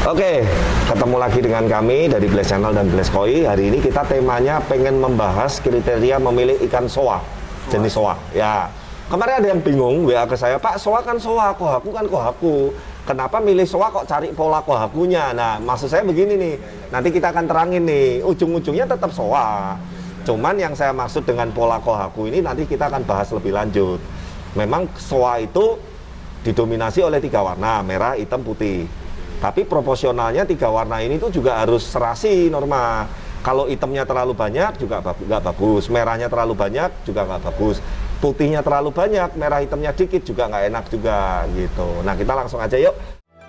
Oke, ketemu lagi dengan kami dari Blaze Channel dan Blaze Koi. Hari ini kita temanya pengen membahas kriteria memilih ikan soa, jenis soa. Ya, kemarin ada yang bingung WA ke saya, Pak, soa kan soa, kohaku kan kohaku. Kenapa milih soa kok cari pola kohakunya? Nah, maksud saya begini nih, nanti kita akan terangin nih, ujung-ujungnya tetap soa. Cuman yang saya maksud dengan pola kohaku ini nanti kita akan bahas lebih lanjut. Memang soa itu didominasi oleh 3 warna, merah, hitam, putih. Tapi proporsionalnya 3 warna ini tuh juga harus serasi norma. Kalau hitamnya terlalu banyak juga nggak bagus, merahnya terlalu banyak juga nggak bagus, putihnya terlalu banyak, merah hitamnya dikit juga nggak enak juga gitu. Nah, kita langsung aja yuk.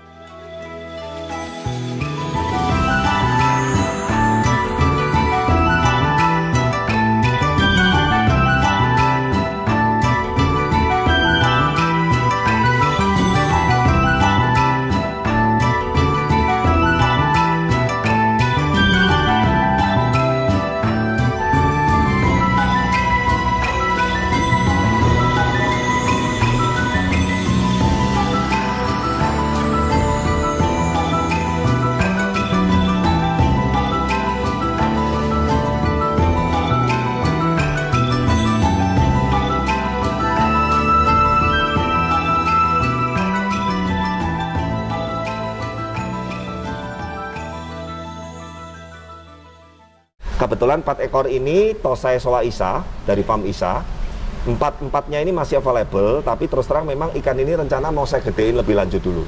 Kebetulan 4 ekor ini Tosai Soa Isa dari Farm Isa. 4-4-nya ini masih available, tapi terus terang memang ikan ini rencana mau saya gedein lebih lanjut dulu.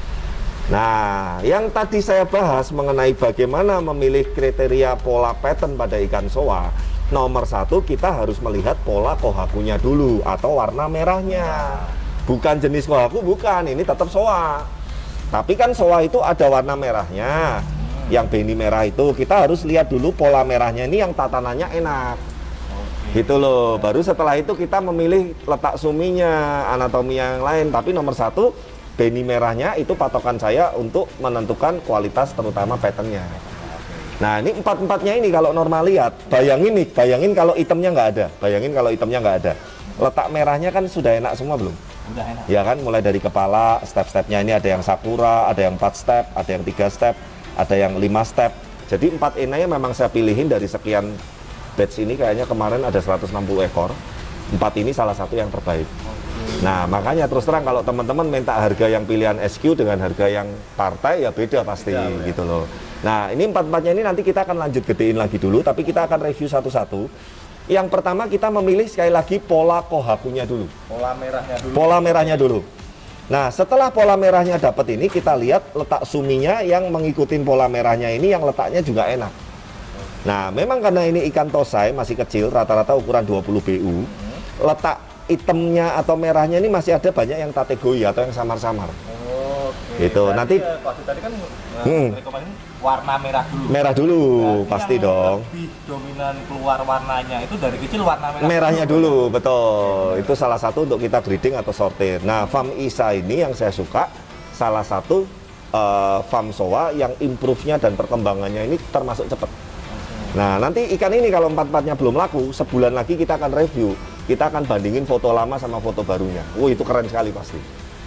Nah, yang tadi saya bahas mengenai bagaimana memilih kriteria pola pattern pada ikan soa. Nomor 1, kita harus melihat pola kohakunya dulu atau warna merahnya. Bukan jenis kohaku, bukan, ini tetap soa. Tapi kan soa itu ada warna merahnya. Yang beni merah itu kita harus lihat dulu pola merahnya ini yang tatanannya enak. Gitu loh. Baru setelah itu kita memilih letak suminya, anatomi yang lain. Tapi nomor 1, beni merahnya itu patokan saya untuk menentukan kualitas terutama patternnya. Nah, ini 4-4-nya ini kalau normal lihat, bayangin nih, bayangin kalau hitamnya nggak ada, bayangin kalau hitamnya nggak ada. Letak merahnya kan sudah enak semua belum? Udah enak. Ya kan, mulai dari kepala, step-stepnya ini ada yang sakura, ada yang 4 step, ada yang 3 step, ada yang 5 step. Jadi 4 enanya memang saya pilihin dari sekian batch ini, kayaknya kemarin ada 160 ekor. 4 ini salah satu yang terbaik. Nah, makanya terus terang kalau teman-teman minta harga yang pilihan SQ dengan harga yang partai ya beda pasti gitu loh. Nah, ini 4-4-nya ini nanti kita akan lanjut gedein lagi dulu, tapi kita akan review satu-satu. Yang pertama kita memilih sekali lagi pola kohakunya dulu. Pola merahnya dulu. Pola merahnya dulu. Nah, setelah pola merahnya dapat ini, kita lihat letak suminya yang mengikuti pola merahnya ini yang letaknya juga enak. Nah, memang karena ini ikan tosai masih kecil, rata-rata ukuran 20 BU, letak hitamnya atau merahnya ini masih ada banyak yang kategori atau yang samar-samar. Oke. Gitu. Nanti tadi kan rekomendasi warna merah dulu. Merah dulu, berarti pasti yang dong. Lebih dominan keluar warnanya itu dari kecil warna merah. Merahnya dulu, betul. Itu salah satu untuk kita breeding atau sortir. Nah, Farm Isa ini yang saya suka, salah satu farm soa yang improve-nya dan perkembangannya ini termasuk cepat. Nah, nanti ikan ini kalau 4-4-nya belum laku, sebulan lagi kita akan review. Kita akan bandingin foto lama sama foto barunya. Itu keren sekali pasti.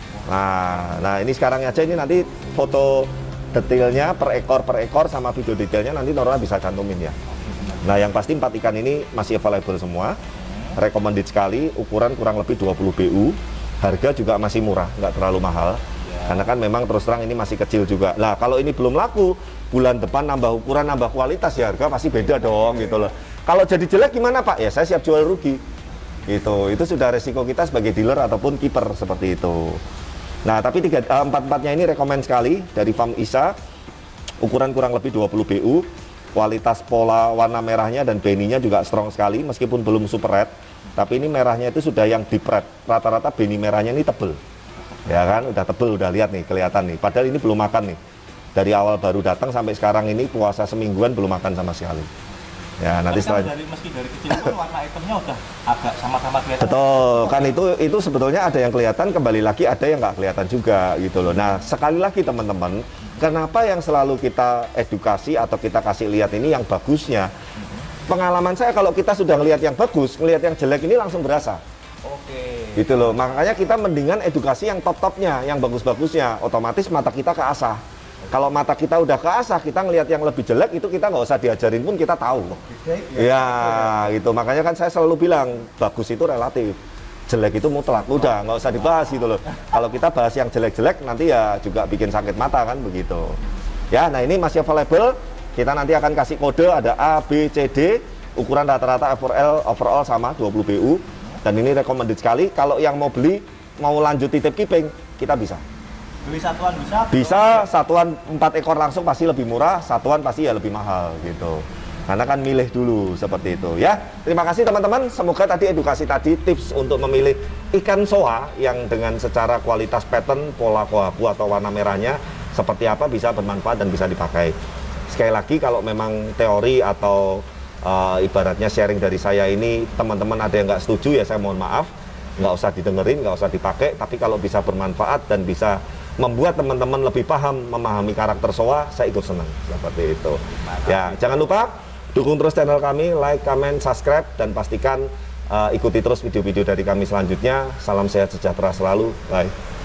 Nah ini sekarang aja, ini nanti foto detailnya per ekor sama video detailnya nanti Nora bisa cantumin ya. Nah, yang pasti 4 ikan ini masih available semua. Recommended sekali, ukuran kurang lebih 20 BU. Harga juga masih murah, nggak terlalu mahal. Karena kan memang terus terang ini masih kecil juga. Nah, kalau ini belum laku, bulan depan nambah ukuran, nambah kualitas ya harga pasti beda dong gitu loh. Kalau jadi jelek gimana Pak? Ya saya siap jual rugi. Gitu. Itu sudah resiko kita sebagai dealer ataupun kiper seperti itu. Nah, tapi 4-4-nya ini rekomend sekali dari Farm Isa. Ukuran kurang lebih 20 BU. Kualitas pola warna merahnya dan beninya juga strong sekali meskipun belum super red. Tapi ini merahnya itu sudah yang deep red. Rata-rata beni merahnya ini tebel. Ya kan, udah tebel, udah lihat nih, kelihatan nih. Padahal ini belum makan nih. Dari awal baru datang sampai sekarang ini puasa semingguan belum makan sama sekali. Ya, nanti setelah meski dari kecil pun warna hitamnya udah agak sama-sama kelihatan. Betul, kan itu sebetulnya ada yang kelihatan, kembali lagi ada yang nggak kelihatan juga gitu loh. Nah, sekali lagi teman-teman, kenapa yang selalu kita edukasi atau kita kasih lihat ini yang bagusnya? Pengalaman saya kalau kita sudah ngelihat yang bagus, ngelihat yang jelek ini langsung berasa. Oke. Gitu loh, makanya kita mendingan edukasi yang top-topnya, yang bagus-bagusnya, otomatis mata kita keasah. Kalau mata kita udah keasah, kita ngelihat yang lebih jelek itu kita nggak usah diajarin pun kita tahu. Ya, gitu. Makanya kan saya selalu bilang bagus itu relatif, jelek itu mutlak. Udah nggak usah dibahas gitu loh. Kalau kita bahas yang jelek-jelek nanti ya juga bikin sakit mata kan begitu. Ya, nah ini masih available. Kita nanti akan kasih kode ada A, B, C, D. Ukuran rata-rata overall sama 20 BU. Dan ini recommended sekali. Kalau yang mau beli, mau lanjut titip keeping, kita bisa. Beli satuan bisa? Bisa, satuan 4 ekor langsung pasti lebih murah, satuan pasti ya lebih mahal gitu. Karena kan milih dulu seperti itu ya. Terima kasih teman-teman, semoga tadi edukasi tadi tips untuk memilih ikan soa yang dengan secara kualitas pattern, pola kohaku atau warna merahnya seperti apa bisa bermanfaat dan bisa dipakai. Sekali lagi kalau memang teori atau ibaratnya sharing dari saya ini teman-teman ada yang nggak setuju ya saya mohon maaf. Nggak usah didengerin, nggak usah dipakai, tapi kalau bisa bermanfaat dan bisa membuat teman-teman lebih paham, memahami karakter soa, saya ikut senang seperti itu. Ya, jangan lupa dukung terus channel kami, like, comment, subscribe, dan pastikan ikuti terus video-video dari kami selanjutnya. Salam sehat sejahtera selalu, bye.